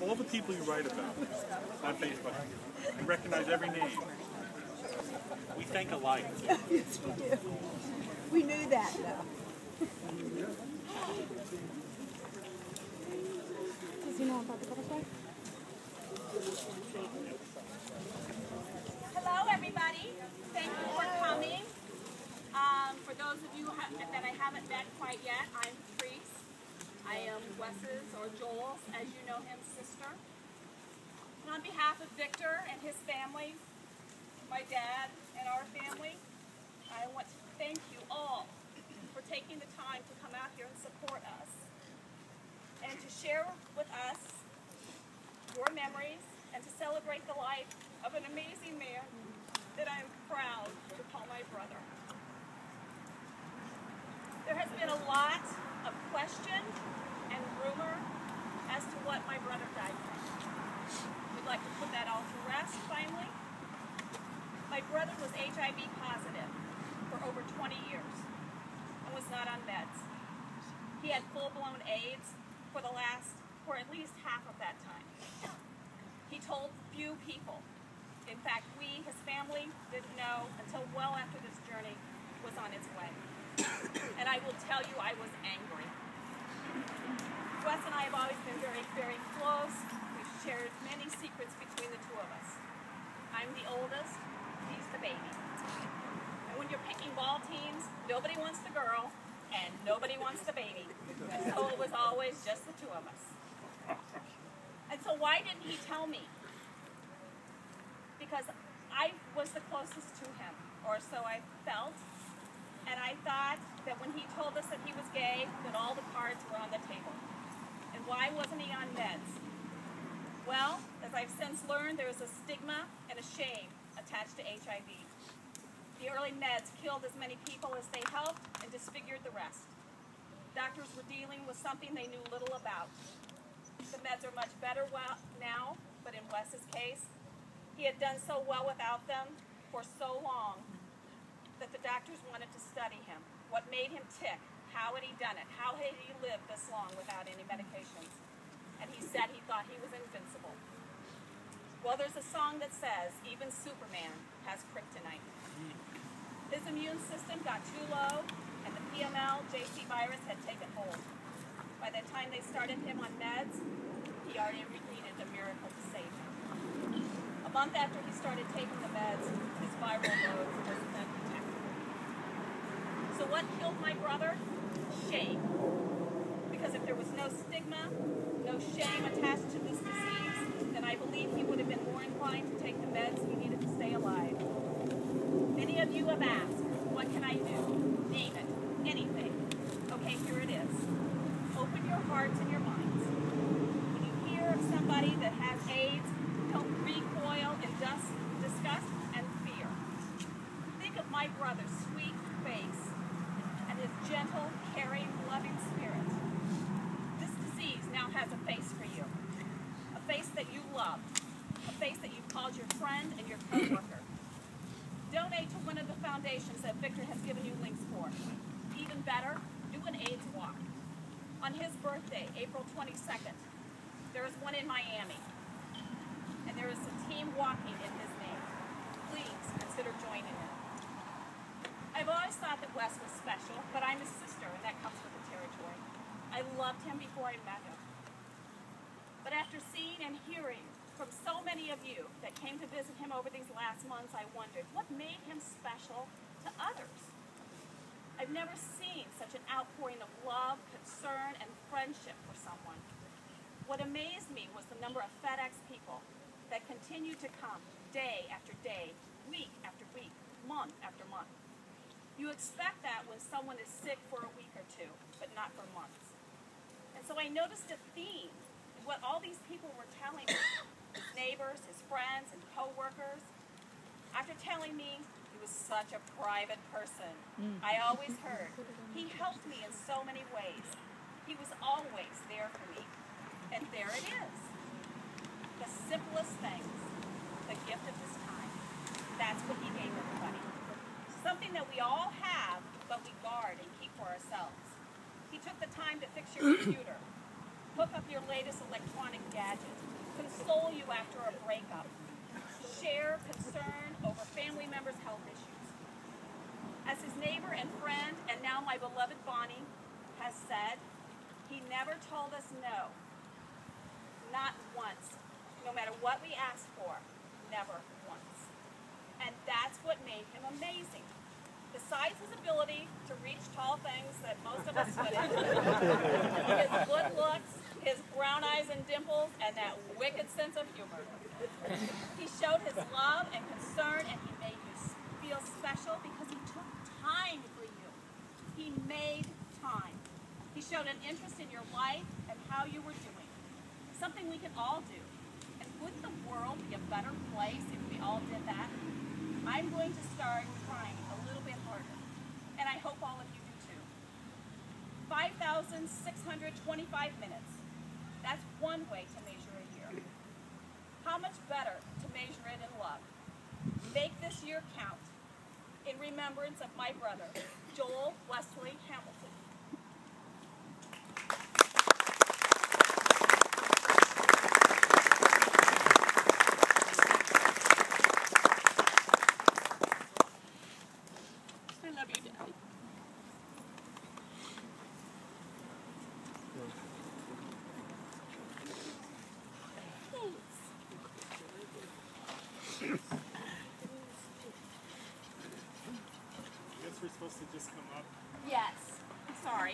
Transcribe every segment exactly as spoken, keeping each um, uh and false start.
all the people you write about on Facebook. I recognize every name. We think alike. Yes, we do. We knew that, though. Does he know about the butterfly? Hello, everybody. Thank you for coming. Um, for those of you ha that I haven't met quite yet, I'm Patrice. I am Wes's, or Joel's, as you know him, sister. And on behalf of Victor and his family, my dad and our family, I want to thank you all for taking the time to come out here and support us and to share with us your memories and to celebrate the life of an amazing man that I am proud to call my brother. There has been a lot of question and rumor as to what my brother died from. We'd like to put that all to rest finally. My brother was H I V positive for over twenty years and was not on meds. He had full-blown AIDS for the last, for at least half of that time. He told few people. In fact, we, his family, didn't know until well after this journey was on its way. And I will tell you, I was angry. Wes and I have always been very, very close. We've shared many secrets between the two of us. I'm the oldest, he's the baby. And when you're picking ball teams, nobody wants the girl, and nobody wants the baby. So it was always just the two of us. And so why didn't he tell me? Because I was the closest to him, or so I felt. And I thought that when he told us that he was gay, that all the cards were on the table. And why wasn't he on meds? Well, as I've since learned, there is a stigma and a shame attached to H I V. The early meds killed as many people as they helped and disfigured the rest. Doctors were dealing with something they knew little about. The meds are much better well now, but in Wes's case, he had done so well without them for so long that the doctors wanted to study him. What made him tick? How had he done it? How had he lived this long without any medications? And he said he thought he was invincible. Well, there's a song that says, even Superman has kryptonite. His immune system got too low, and the P M L J C virus had taken hold. By the time they started him on meds, he already needed a miracle to save him. A month after he started taking the meds, his viral load was undetectable. So what killed my brother? Shame. Because if there was no stigma, no shame attached to this disease, then I believe he would have been more inclined to take the meds he needed to stay alive. Many of you have asked, what can I do? Name it. Anything. Okay, here it is. Open your hearts and your minds. When you hear of somebody that has AIDS, don't recoil in dust, disgust and fear. Think of my brother's sweet face and his gentle, caring, loving spirit. This disease now has a face for you. A face that you love. A face that you've called your friend and your co-worker. Donate to one of the foundations that Victor has given you links for. Even better, do an AIDS walk. On his birthday, April twenty-second, there is one in Miami. And there is a team walking in his name. Please consider joining it. I've always thought that Wes was special, but I'm his sister, and that comes with the territory. I loved him before I met him. But after seeing and hearing from so many of you that came to visit him over these last months, I wondered, what made him special to others? I've never seen such an outpouring of love, concern, and friendship for someone. What amazed me was the number of FedEx people that continue to come day after day, week after week, month after month. You expect that when someone is sick for a week or two, but not for months. And so I noticed a theme in what all these people were telling me, his neighbors, his friends, and co-workers. After telling me he was such a private person, mm. I always heard, he helped me in so many ways. He was always there for me. And there it is. The simplest things, the gift of his time. That's what he gave everybody. Something that we all have, but we guard and keep for ourselves. He took the time to fix your computer, hook up your latest electronic gadget, console you after a breakup, share concern over family members' health issues. As his neighbor and friend, and now my beloved Bonnie, has said, he never told us no. Not once. No matter what we asked for, never once. And that's what made him amazing. Besides his ability to reach tall things that most of us couldn't, his good looks, his brown eyes and dimples, and that wicked sense of humor. He showed his love and concern, and he made you feel special because he took time for you. He made time. He showed an interest in your life and how you were doing. Something we can all do. And wouldn't the world be a better place if we all did that? I'm going to start trying a little bit harder. And I hope all of you do too. five thousand six hundred twenty-five minutes. That's one way to measure a year. How much better to measure it in love? Make this year count in remembrance of my brother, Joel Wesley Hamilton. I love you, Daddy. We're supposed to just come up. Yes. Sorry.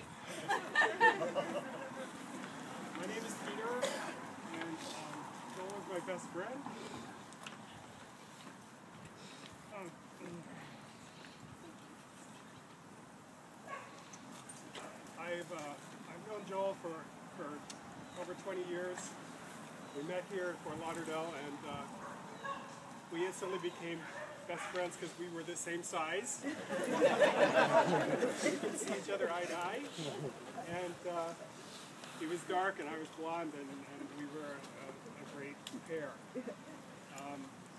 My name is Peter, and um, Joel is my best friend. Um, I've uh, I've known Joel for for over twenty years. We met here in Fort Lauderdale, and uh, we instantly became best friends because we were the same size. We could see each other eye to eye. And uh, he was dark and I was blonde, and, and we were a, a great pair. Um,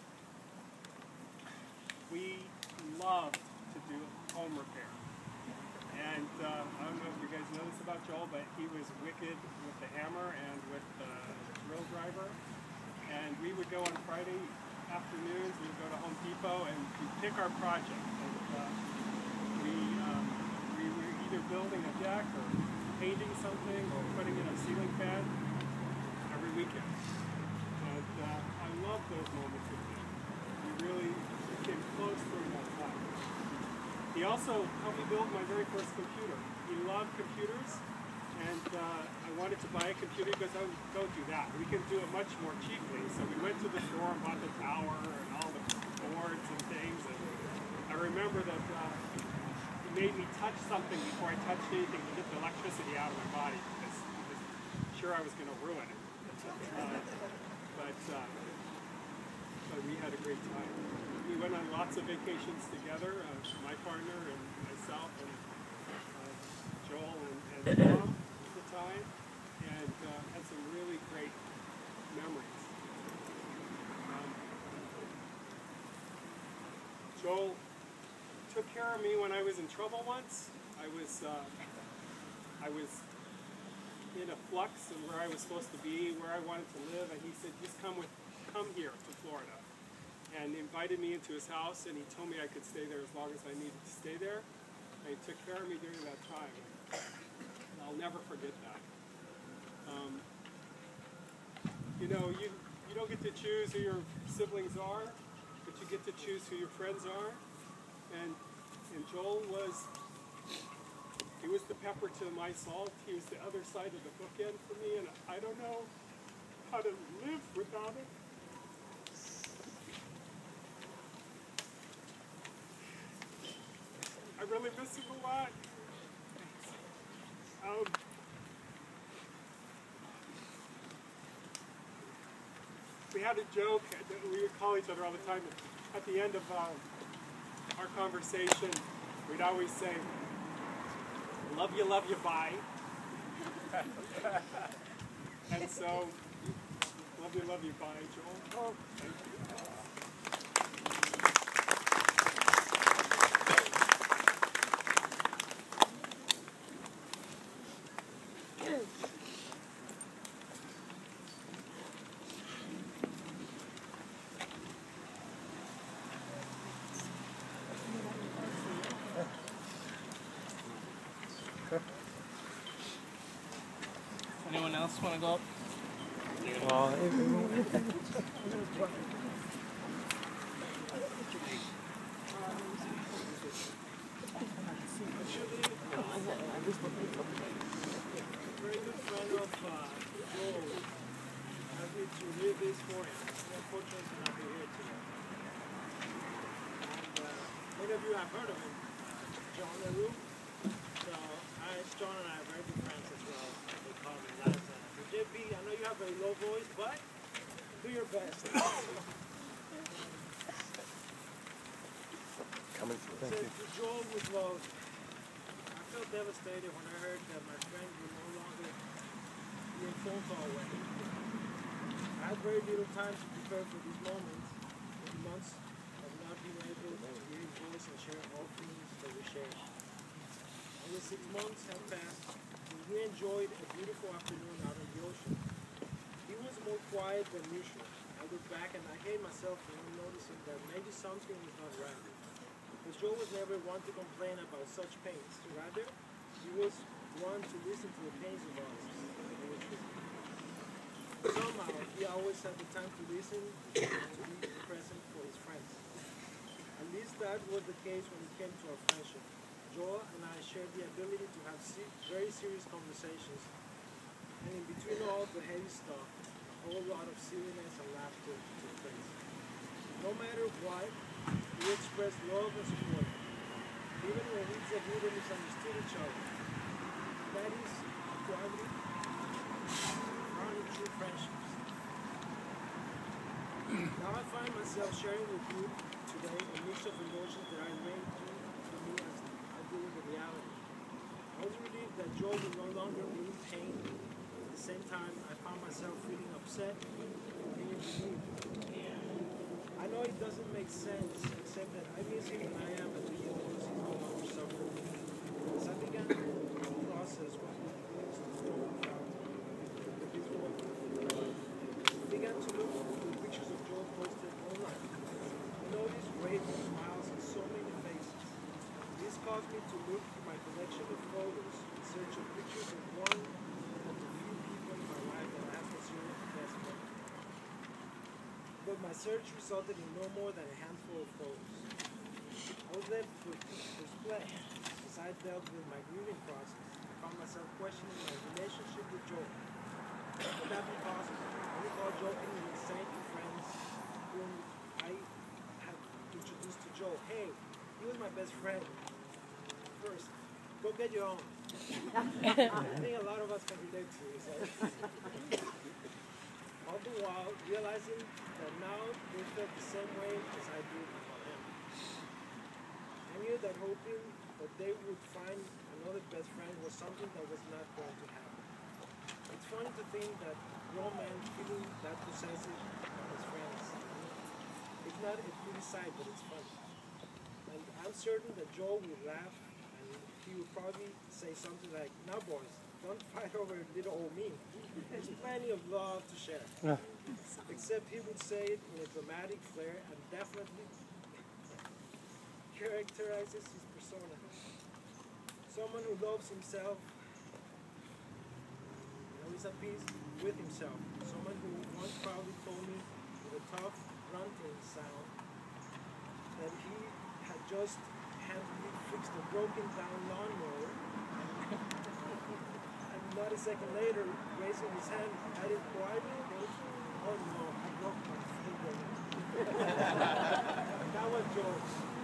we loved to do home repair. And uh, I don't know if you guys know this about Joel, but he was wicked with the hammer and with the drill driver. And we would go on Friday afternoons, we would go to Home Depot and we'd pick our project. And, uh, we, um, we were either building a deck or painting something or putting in a ceiling fan every weekend. And uh, I love those moments with him. We really became close during that time. He also helped me build my very first computer. He loved computers, and uh, I wanted to buy a computer because I would, don't do that. We can do it much more cheaply. So we went to the store and bought the tower and all the boards and things. And I remember that uh, he made me touch something before I touched anything to get the electricity out of my body because he was sure I was going to ruin it. Uh, but, uh, but we had a great time. We went on lots of vacations together, uh, my partner and myself and uh, Joel and, and Mom at the time, and uh, had some really great memories. Um, Joel took care of me when I was in trouble once. I was uh, I was in a flux of where I was supposed to be, where I wanted to live, and he said, "Just come with, come here to Florida." And he invited me into his house, and he told me I could stay there as long as I needed to stay there. And he took care of me during that time. And I'll never forget that. Um, you know, you, you don't get to choose who your siblings are, but you get to choose who your friends are. And, and Joel was, he was the pepper to my salt. He was the other side of the bookend for me, and I don't know how to live without it. I really miss him a lot. Um, we had a joke that we would call each other all the time. At the end of uh, our conversation, we'd always say, "Love you, love you, bye." And so, love you, love you, bye, Joel. Oh, thank you. Anyone else want to go up? Well, everyone. Very good friend of uh, Joel. Asked me to read this for him. Unfortunately, he's not here today. And uh, many of you have heard of him, uh, John LaRue. So I, John and I are very good friends as well. They call me Liza. So J P, I know you have a low voice, but do your best. Coming through. It says, to Joel with love. I felt devastated when I heard that my friend would no longer be in phone call away. I had very little time to prepare for these moments, for the months of not being able to hear his voice and share all things that we shared. Only six months had passed, and we enjoyed a beautiful afternoon out on the ocean. He was more quiet than usual. I looked back and I hate myself for not noticing that maybe something was not right. Because Joe was never one to complain about such pains. Rather, he was one to listen to the pains of others. Somehow, he always had the time to listen and to be present for his friends. At least that was the case when it came to our friendship. Joel and I shared the ability to have se very serious conversations, and in between all the heavy stuff, a whole lot of silliness and laughter took place. No matter what, we expressed love and support, even when we disagreed and misunderstood each other. That is quality found in true friendships. Now I find myself sharing with you today a mix of emotions that are made to me as I deal with the reality. I was relieved that Joe would no longer be in pain. At the same time, I found myself feeling upset and being relieved. I know it doesn't make sense, except that I miss him and I am at the heel because he's no longer suffering. As I began the process with his feelings to grow without his voice, I began to look at the pictures of Joe posted online. I noticed radiant smiles on so many faces. This caused me to look through my collection of photos in search of pictures of one of the few people in my life that I have considered the best friend. But my search resulted in no more than a handful of photos. I was left with display. As I dealt with my grieving process, I found myself questioning my relationship with Joe. Would that be possible? I recall joking with saying to friends whom I had introduced to Joe, hey, he was my best friend. First, go get your own. I think a lot of us can relate to this. All the while realizing that now they felt the same way as I do about him. I knew that hoping that they would find another best friend was something that was not going to happen. It's funny to think that grown men feeling that possessive of his friends. It's not a pretty sight, but it's funny. And I'm certain that Joel would laugh and he would probably say something like, now boys, don't fight over little old me. There's plenty of love to share. Yeah. Except he would say it in a dramatic flair and definitely characterizes his persona. Someone who loves himself and is at peace with himself. Someone who once proudly told me with a tough grunting sound that he had just handily fixed a broken down lawnmower. Not a second later, raising his hand, added quietly, oh no, I broke my finger. That was Joe.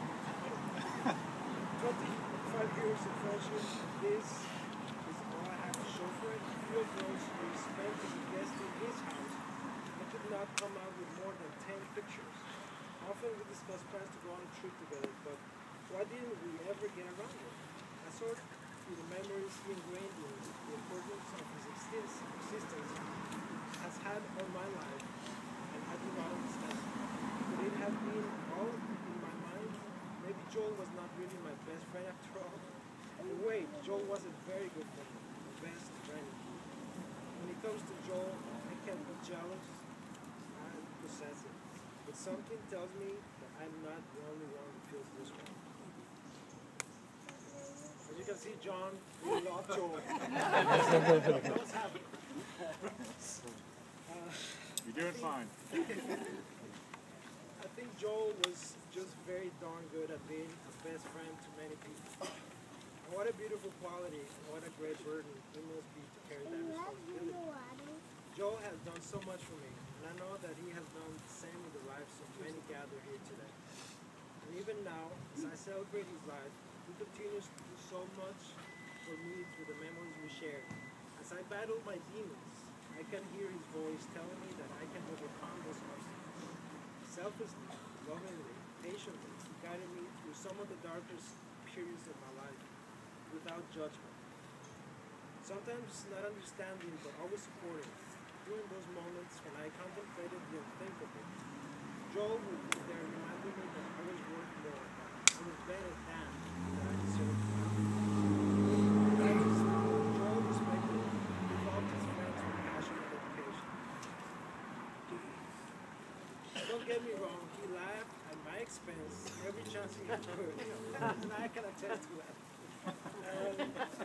twenty-five years of friendship, this is all I have to show for it. Few of those who spent as a guest in his house, I could not come out with more than ten pictures. Often we discussed plans to go on a trip together, but why didn't we ever get around it? I sort of through the memories he ingrained in the importance of his existence has had on my life, and I do not understand. Could it have been all in my mind? Maybe Joel was not really my best friend after all. But wait, Joel was a very good friend, the best friend. When it comes to Joel, I can be jealous and possessive, but something tells me that I'm not the only one who feels this way. I you can see, John, we love Joel. What's happening? Uh, You're doing fine. I think Joel was just very darn good at being a best friend to many people. And what a beautiful quality, and what a great burden it must be to carry that responsibility. Joel has done so much for me, and I know that he has done the same in the lives of many gathered here today. And even now, as I celebrate his life, he continues to do so much for me through the memories we share. As I battle my demons, I can hear his voice telling me that I can overcome those obstacles. Selflessly, lovingly, patiently, he guided me through some of the darkest periods of my life without judgment. Sometimes not understanding, but always supporting. During those moments when I contemplated the unthinkable, Joel would be there reminding me that I was worth more, I was better than, that I deserved more. Joel respected and loved his friends with passion and dedication. Don't get me wrong, he laughed at my expense every chance he could, and I can attest to that. Um,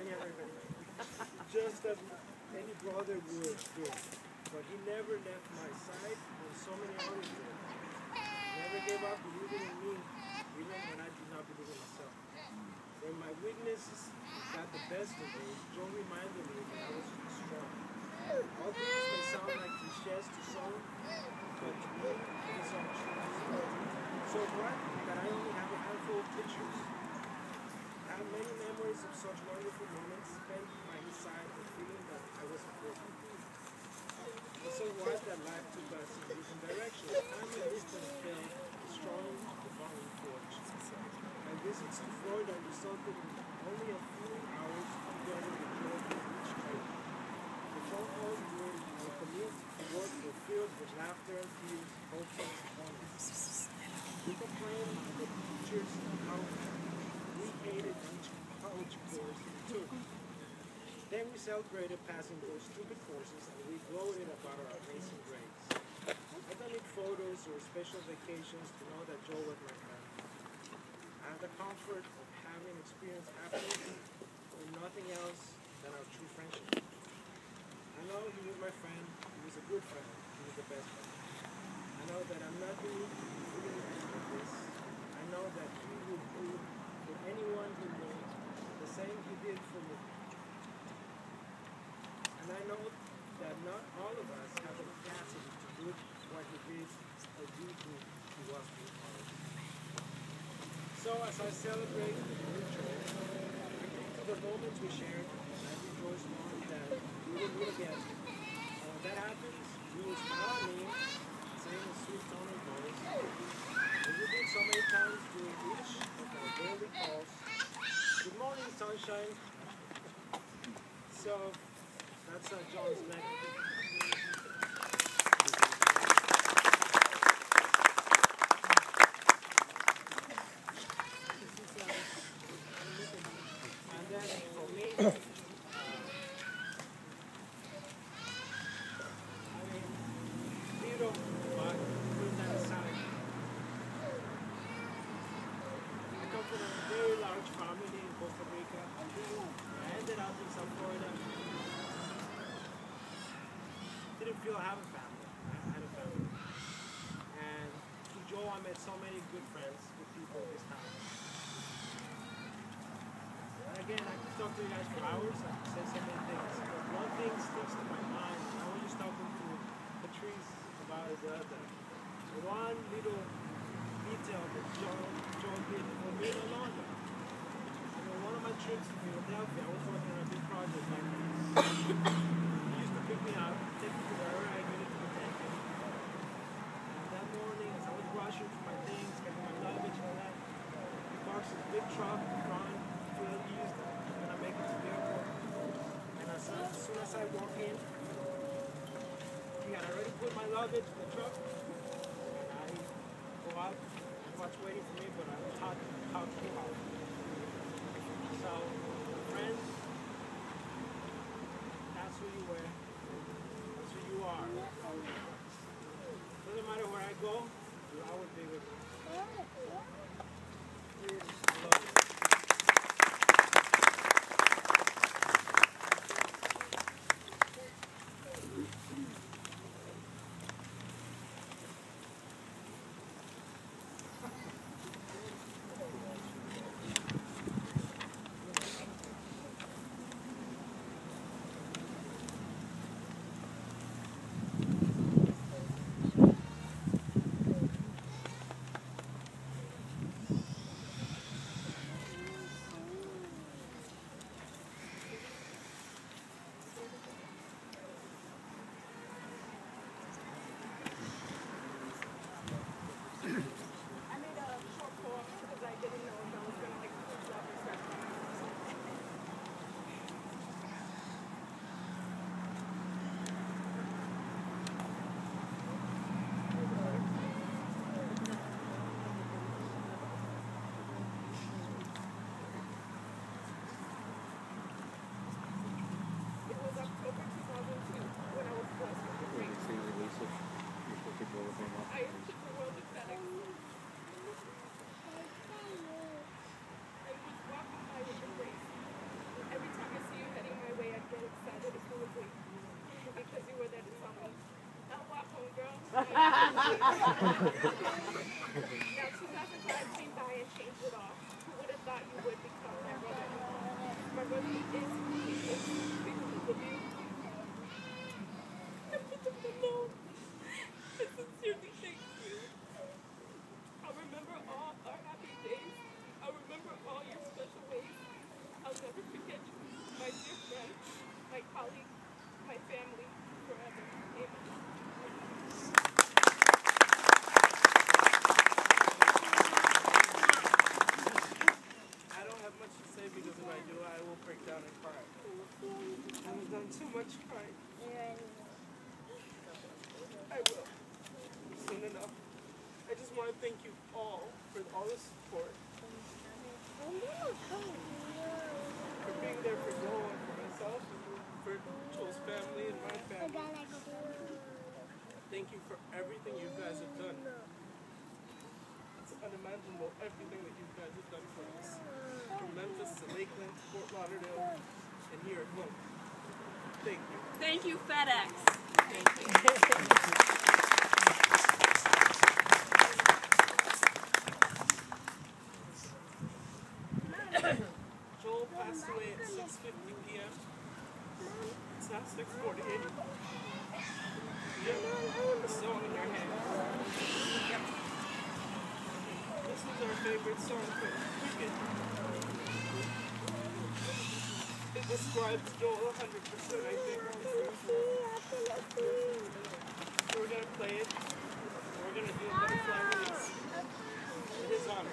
just as any brother would do. But he never left my side when so many others did. He never gave up believing in me, even when I did not believe in myself. When my weaknesses got the best of me, Joe reminded me that I was strong. All things may sound like cliches to some, but to me, it is all true. So what? That I only have a handful of pictures. I have many memories of such wonderful moments spent by his side and feeling that I was important. But so what that life took us in different directions. Time and distance felt strong divine forge. My visits to Florida resulted in only a few hours together with joy from each trip. The phone calls during our commute to work were filled with laughter and tears, hope and performance. We complained to the teachers how we hated each college course we took. Then we celebrated passing those stupid courses and we gloated about our amazing grades. I don't need photos or special vacations to know that Joe was my friend. I have the comfort of having experienced happiness or nothing else than our true friendship. I know he was my friend, he was a good friend, he was the best friend. I know that I'm not unique in feeling any of this. I know that he would do for anyone who knew the same he did for me. And I know that not all of us have the capacity to do what he did or do to, to us with others. So as I celebrate with Joe, I think to the moments we shared, and I rejoice knowing that we will meet again. And when that happens, you will smile at me, saying a sweet tone of voice. As we did so many times during each of our daily calls. Good morning, sunshine. So that's uh, John's neck. And then for me, uh, I mean, little, but put that aside. I come from a very large family in Costa Rica. I ended up in South Florida. Didn't feel I have a family. I had a family. And through Joe, I met so many good friends, good people this time. And again, I could talk to you guys for hours. I could say so many things. But one thing sticks to my mind. And I was just talking to Patrice about it the other day. So one little detail that Joe, Joe did for me in London. I mean, one of my trips to Philadelphia, I was working on a big project back then. He used to pick me up, take me to wherever I needed to take me. And that morning, as I was rushing for my things, getting my luggage and all that, he parks his big truck in front, Phil East, and I make it to the airport. And as, as soon as I walk in, he had already put my luggage in the truck, and I go out, and what's waiting for me, but I was hot, hot, too hot. So, friends, that's who you were. That's who you are. Doesn't matter where I go, you'll always be with me. I love you. two thousand five came by and changed it all. Who would have thought you would become my brother? My brother is who he is because of you. I put them alone. I sincerely thank you. I'll remember all our happy days. I'll remember all your special ways. I'll never forget you, my dear friend, my colleague, my family, forever. Amen. I don't have much to say because if I do, I will break down and cry. I've done too much crying. I will. Soon enough. I just want to thank you all for all the support. For being there for Joel and for myself, for Joel's family and my family. Thank you for everything you guys have done. It's unimaginable everything that you guys have done for us. From Memphis to Lakeland, Fort Lauderdale, and here at home. Thank you. Thank you, FedEx. Thank you. Joel passed away at six fifty p m It's now six forty-eight. You have a song in your hand. Yep. This is our favorite song from Wicked. It describes Joel one hundred percent, I think. So we're going to play it, and we're going to do a butterfly release in his honor.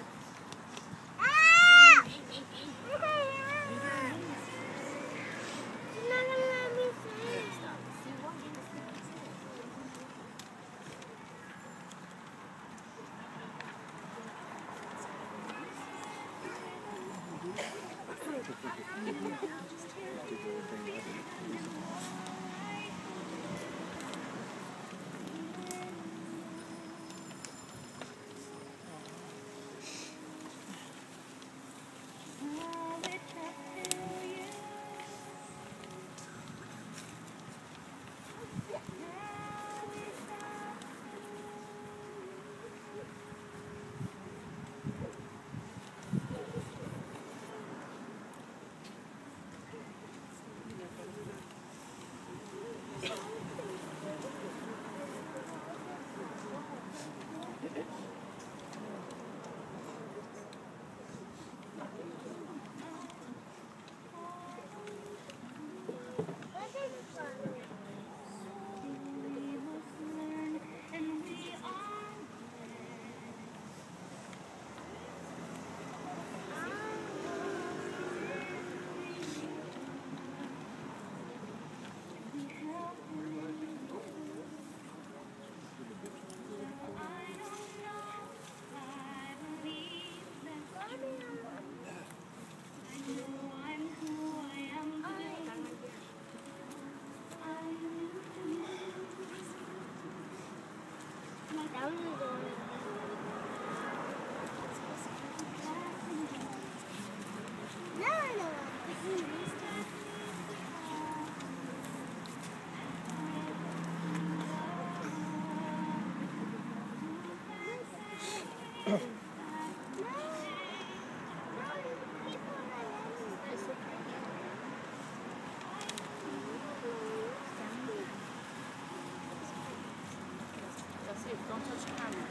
Don't touch the camera.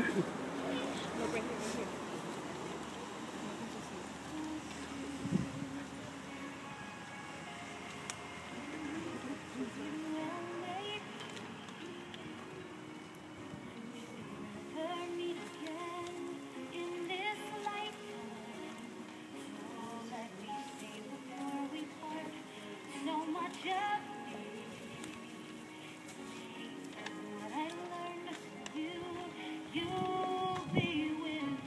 No, bring it right here. You'll be with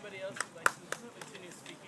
anybody else would like to continue speaking?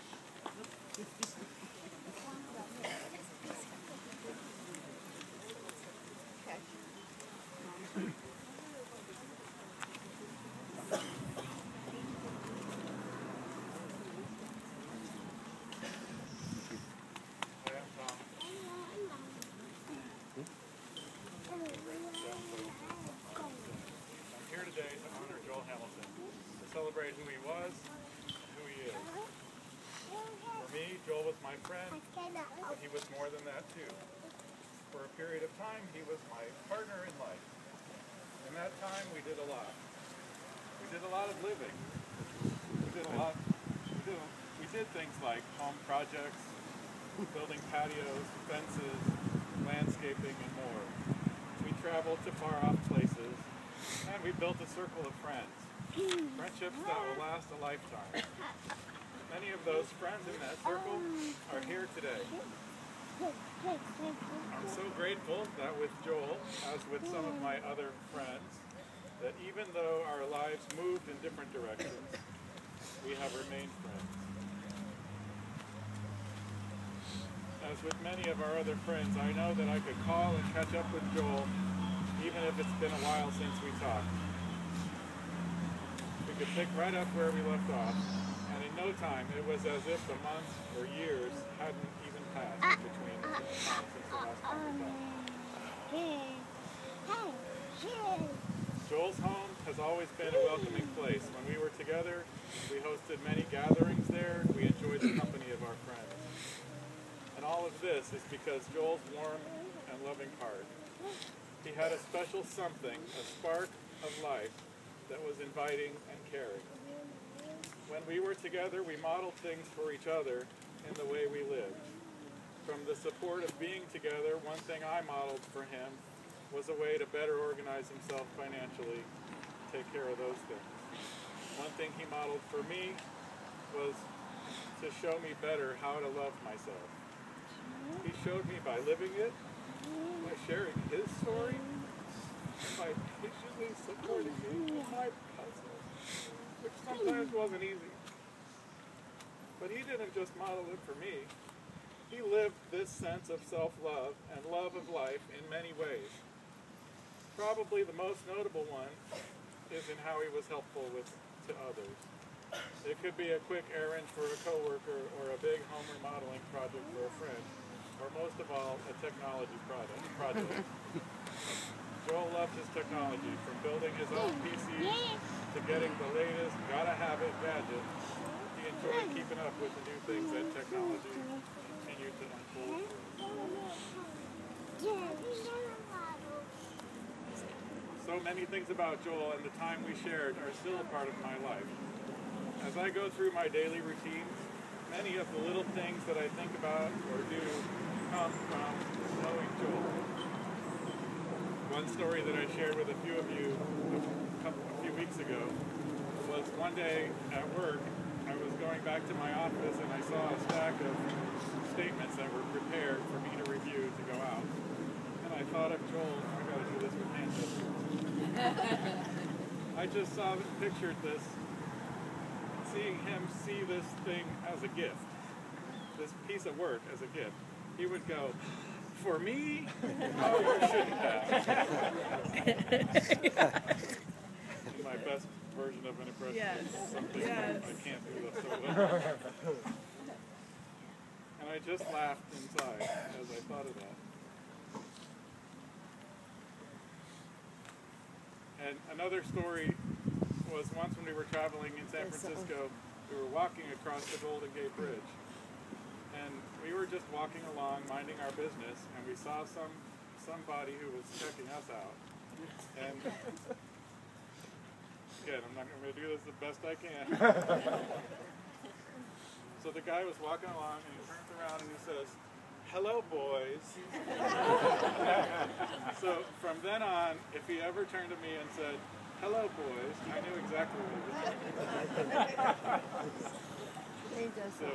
Celebrate who he was, who he is. For me, Joel was my friend, but he was more than that too. For a period of time, he was my partner in life. In that time, we did a lot. We did a lot of living. We did a lot. We did, we did things like home projects, building patios, fences, landscaping, and more. We traveled to far-off places, and we built a circle of friends. Friendships that will last a lifetime. Many of those friends in that circle are here today. I'm so grateful that with Joel, as with some of my other friends, that even though our lives moved in different directions, we have remained friends. As with many of our other friends, I know that I could call and catch up with Joel, even if it's been a while since we talked. We could pick right up where we left off, and in no time it was as if the months or years hadn't even passed between us since the last time we talked. Joel's home has always been a welcoming place. When we were together, we hosted many gatherings there. We enjoyed the company of our friends. And all of this is because Joel's warm and loving heart. He had a special something, a spark of life that was inviting and caring. When we were together, we modeled things for each other in the way we lived. From the support of being together, one thing I modeled for him was a way to better organize himself financially, take care of those things. One thing he modeled for me was to show me better how to love myself. He showed me by living it, by sharing his story, by patiently supporting me in my puzzle, which sometimes wasn't easy. But he didn't just model it for me. He lived this sense of self-love and love of life in many ways. Probably the most notable one is in how he was helpful with to others. It could be a quick errand for a coworker or a big home remodeling project for a friend, or most of all, a technology product, project. Joel loved his technology, from building his own P Cs to getting the latest gotta-have-it gadget. He enjoyed keeping up with the new things that technology continued to unfold. So many things about Joel and the time we shared are still a part of my life. As I go through my daily routine, many of the little things that I think about or do come from knowing Joel. One story that I shared with a few of you a, couple, a few weeks ago was one day at work, I was going back to my office and I saw a stack of statements that were prepared for me to review to go out. And I thought of Joel, I gotta do this with hand gestures. I just saw, pictured this, seeing him see this thing as a gift, this piece of work as a gift. He would go, for me? Oh, you shouldn't have. My best version of an impression Yes. is something Yes. I can't do that so well. And I just laughed inside as I thought of that. And another story was once when we were traveling in San Francisco, we were walking across the Golden Gate Bridge. And we were just walking along, minding our business, and we saw some somebody who was checking us out. And again, I'm not going to do this the best I can. So the guy was walking along, and he turns around and he says, "Hello, boys." So from then on, if he ever turned to me and said, "Hello, boys," I knew exactly what he was saying. So,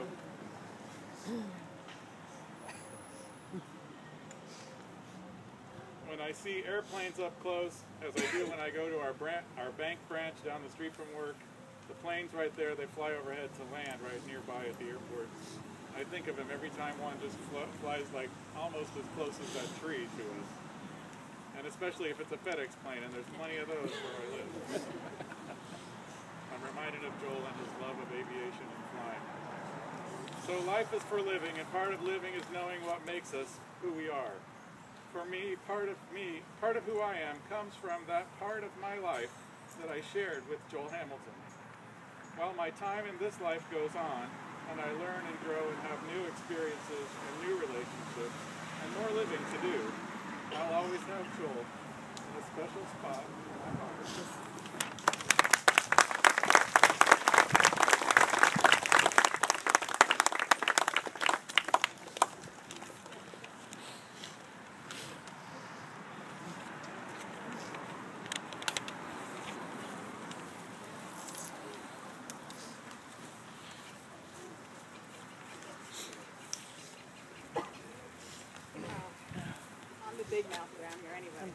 when I see airplanes up close, as I do when I go to our, bran our bank branch down the street from work, The planes right there, they fly overhead to land right nearby at the airport. I think of them every time one just fl flies like almost as close as that tree to us. And especially if it's a FedEx plane, and there's plenty of those where I live. I'm reminded of Joel and his love of aviation and flying. So life is for living, and part of living is knowing what makes us who we are. For me, part of me, part of who I am comes from that part of my life that I shared with Joel Hamilton. While my time in this life goes on, and I learn and grow and have new experiences and new relationships and more living to do, I'll always have Joel in a special spot in my heart. Big mouth around here anyway.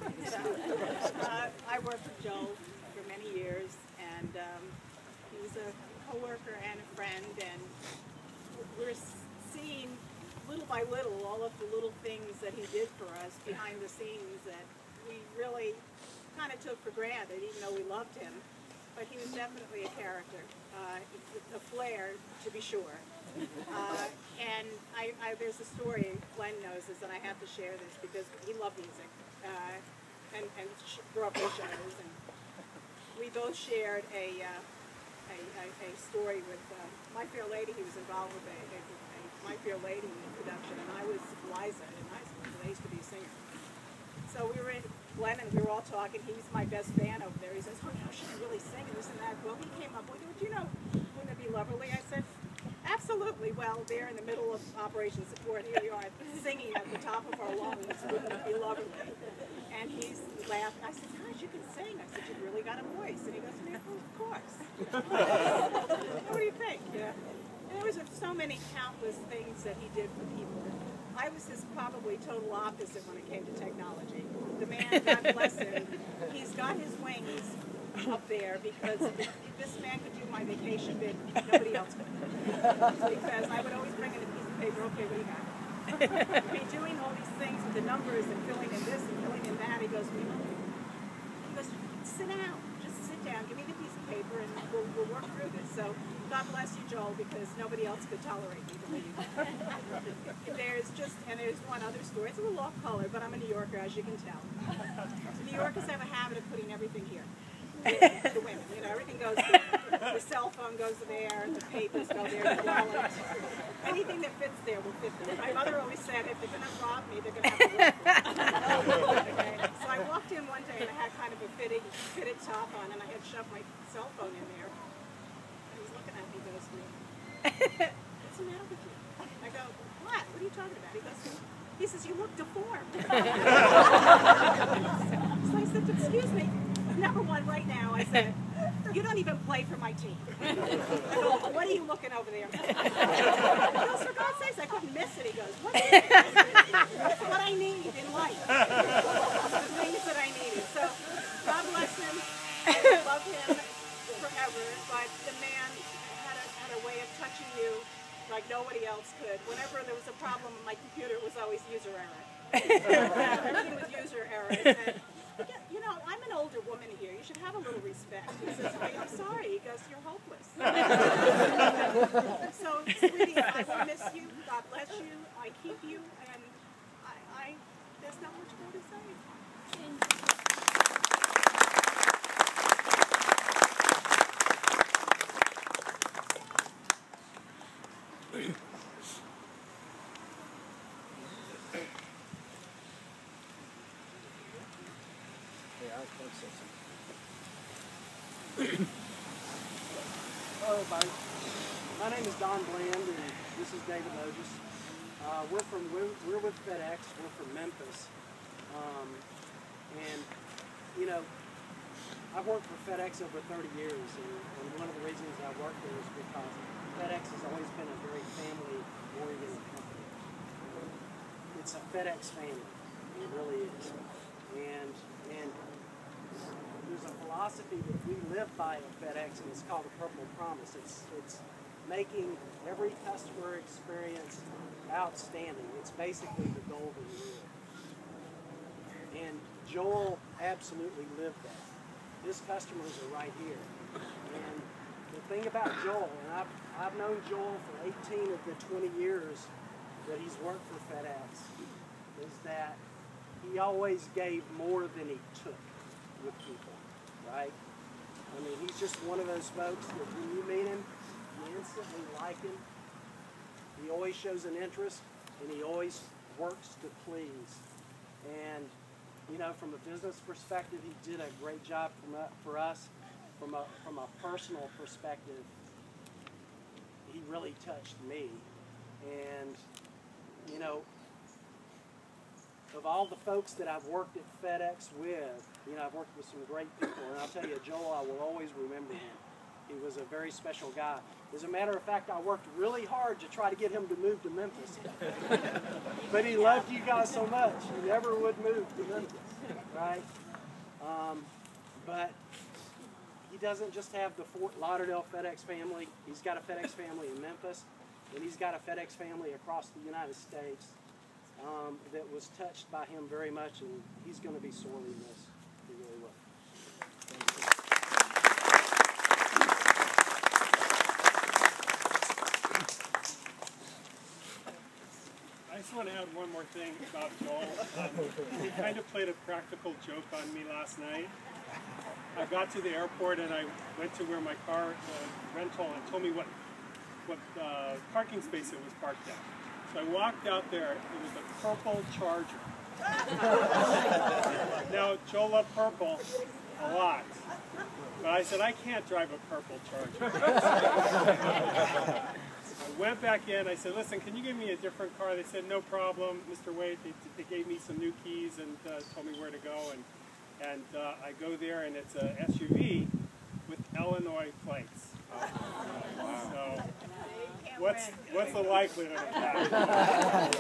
uh, I worked with Joel for many years, and um, he was a co-worker and a friend, and we're seeing little by little all of the little things that he did for us behind the scenes that we really kind of took for granted, even though we loved him. But he was definitely a character, uh, a flair to be sure. Uh, and I, I, there's a story Glenn knows this, and I have to share this because he loved music uh, and, and grew up with shows. And we both shared a, uh, a, a, a story with uh, My Fair Lady. He was involved with a, a, a My Fair Lady production, and I was Liza in high school, because I used to be a singer. So we were in Glenn, and we were all talking. He's my best fan over there. He says, "Oh, no, she can really sing and this and that." Well, he came up with, "You know, wouldn't it be lovely?" I said, "Absolutely." Well, they're in the middle of Operation Support. Here we are singing at the top of our lungs. Wouldn't it be lovely? And he's laughing. I said, "Gosh, you can sing." I said, "You've really got a voice." And he goes, "Yeah, well, of course." What do you think? Yeah. And there was so many countless things that he did for people. I was his probably total opposite when it came to technology. The man, God bless him, he's got his wings up there because this man could do my vacation bid, nobody else could. Because I would always bring in a piece of paper, "Okay, what do you got?" He'd be doing all these things with the numbers and filling in this and filling in that. He goes, "We love you." He goes, "Sit down, just sit down, give me the piece of paper and we'll, we'll work through this." So God bless you, Joel, because nobody else could tolerate me, believe me. There's just, and there's one other story. It's a little off color, but I'm a New Yorker, as you can tell. New Yorkers have a habit of putting everything here. The women, you know, everything goes there. The cell phone goes there, the papers go there, the wallet. Anything that fits there will fit there. My mother always said, if they're going to rob me, they're going to have to work for it. Okay? So I walked in one day and I had kind of a fitted, fitted top on, and I had shoved my cell phone in there. And he was looking at me, he goes to me, "What's the matter with you?" I go, "What? What are you talking about?" He goes, he says, "You look deformed." So I said, "Excuse me. Number one, right now," I said, "you don't even play for my team." I go, "What are you looking over there?" He goes, "For God's sakes, I couldn't miss it." He goes, "What is it?" "That's what I need in life." The things that I needed. So, God bless him. I love him forever. But the man had a, had a way of touching you like nobody else could. Whenever there was a problem with my computer, it was always user error. Yeah, everything was user error. I said, "You know, I'm an older woman here. You should have a little respect." He says, "I'm sorry." He goes, "You're hopeless." So, sweetie, I will miss you. God bless you. I keep you. And I, I there's not much more to say. Hello, everybody. My name is Don Bland, and this is David Otis. Uh, we're from we're, we're with FedEx. We're from Memphis, um, and you know, I've worked for FedEx over thirty years, and, and one of the reasons I work there is because FedEx has always been a very family-oriented company. It's a FedEx family. It really is, and and there's a philosophy philosophy that we live by at FedEx, and it's called the Purple Promise. It's, it's making every customer experience outstanding. It's basically the golden rule. And Joel absolutely lived that. His customers are right here. And the thing about Joel, and I've, I've known Joel for eighteen of the twenty years that he's worked for FedEx, is that he always gave more than he took with people, right? I mean, he's just one of those folks that when you meet him, you instantly like him. He always shows an interest, and he always works to please. And, you know, from a business perspective, he did a great job from, uh, for us. From a, from a personal perspective, he really touched me. And, you know, of all the folks that I've worked at FedEx with, you know, I've worked with some great people, and I'll tell you, Joel, I will always remember him. He was a very special guy. As a matter of fact, I worked really hard to try to get him to move to Memphis. But he loved you guys so much, he never would move to Memphis, right? Um, but he doesn't just have the Fort Lauderdale FedEx family. He's got a FedEx family in Memphis, and he's got a FedEx family across the United States um, that was touched by him very much, and he's going to be sorely missed. He really will. I just want to add one more thing about Joel. Um, he kind of played a practical joke on me last night. I got to the airport and I went to where my car uh, rental and told me what what uh, parking space it was parked at. So I walked out there. It was a purple Charger. Now Joel loved purple a lot, but I said I can't drive a purple Charger. I went back in. I said, "Listen, can you give me a different car?" They said, "No problem, Mister Wade." They, they gave me some new keys and uh, told me where to go. And And uh, I go there, and it's a S U V with Illinois plates. Oh, wow. So, what's what's the likelihood of that?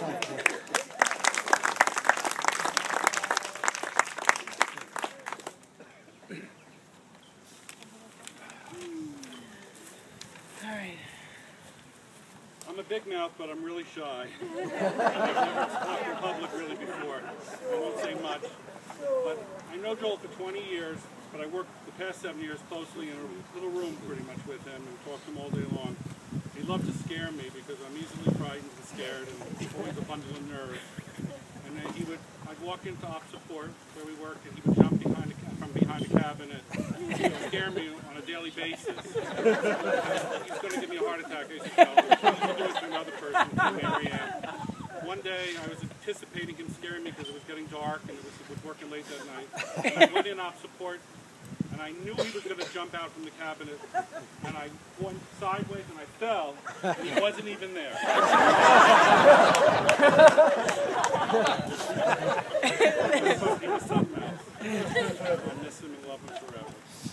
All right. I'm a big mouth, but I'm really shy. I've never talked in public really before. I won't say much. But I know Joel for twenty years, but I worked the past seven years closely in a little room pretty much with him and talked to him all day long. He loved to scare me because I'm easily frightened and scared and always a bundle of nerves. And then he would, I'd walk into op support where we worked, and he would jump behind the, from behind the cabinet and scare me on a daily basis. He's going to give me a heart attack. I said, no, he'll do it to another person, to Mary Ann. One day I was anticipating him scaring me because it was getting dark and it was, it was working late that night. And I went in op support and I knew he was going to jump out from the cabinet, and I went sideways and I fell and he wasn't even there. He was something else. I'll miss him and love him forever.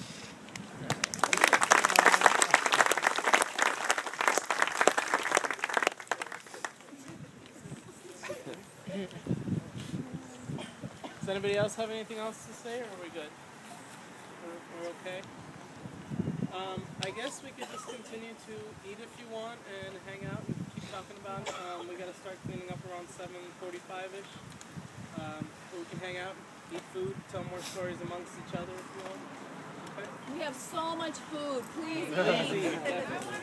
Does anybody else have anything else to say, or are we good? We're, we're okay? Um, I guess we could just continue to eat if you want and hang out and keep talking about it. Um, we got to start cleaning up around seven forty-five-ish. Um, we can hang out, eat food, tell more stories amongst each other if you want. Okay? We have so much food. Please Please eat. eat, definitely.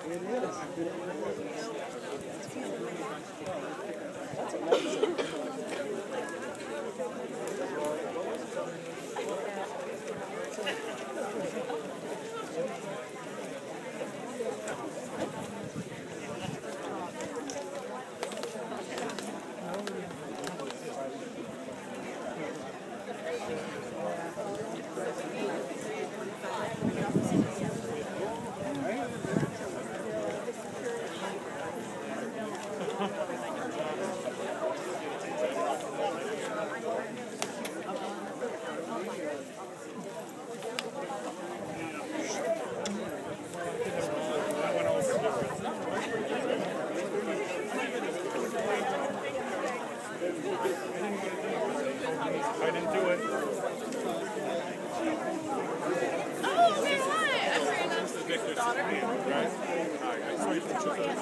I didn't do it. Oh, we won it. I'm very nice. This is Victor's hand, right? Hi, I saw you pictures of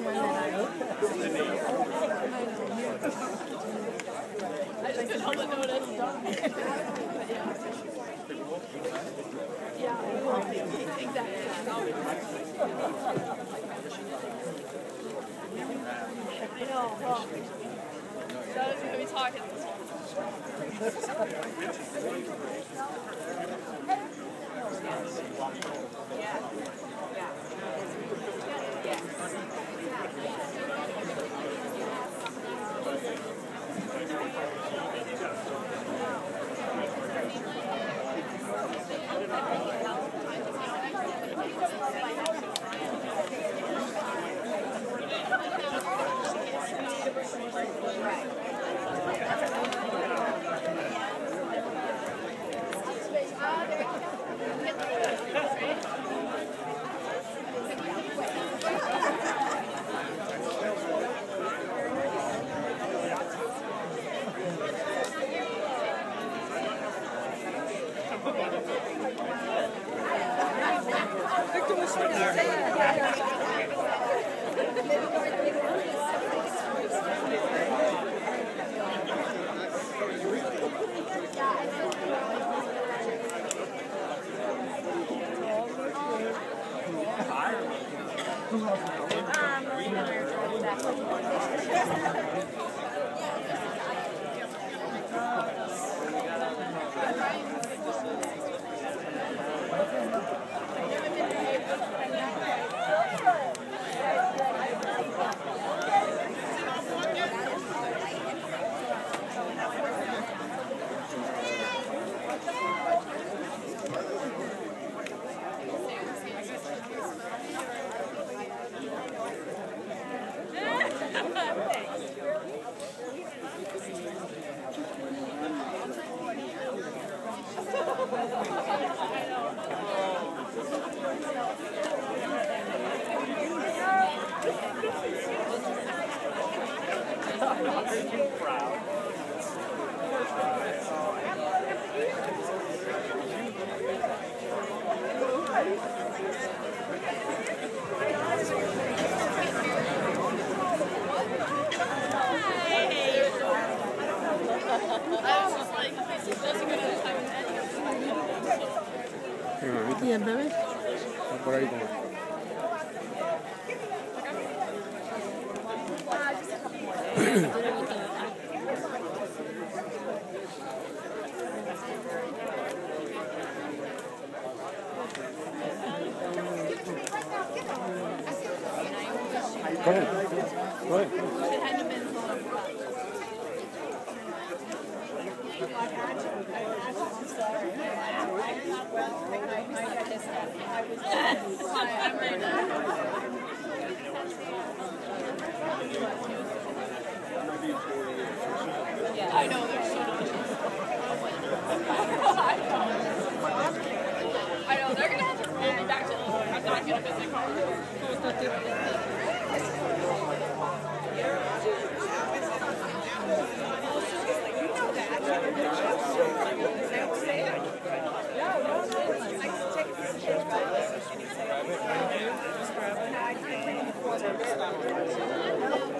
I just didn't hold the notice. Yeah, exactly. I know. Well, that was going to be talking this one. Bien, bebé. Está por ahí como. Go ahead. Go ahead. It hadn't been so long. Yeah, I know, they're so nauseous. I know, they're gonna have to roll me back to Illinois. I'm not gonna visit car. I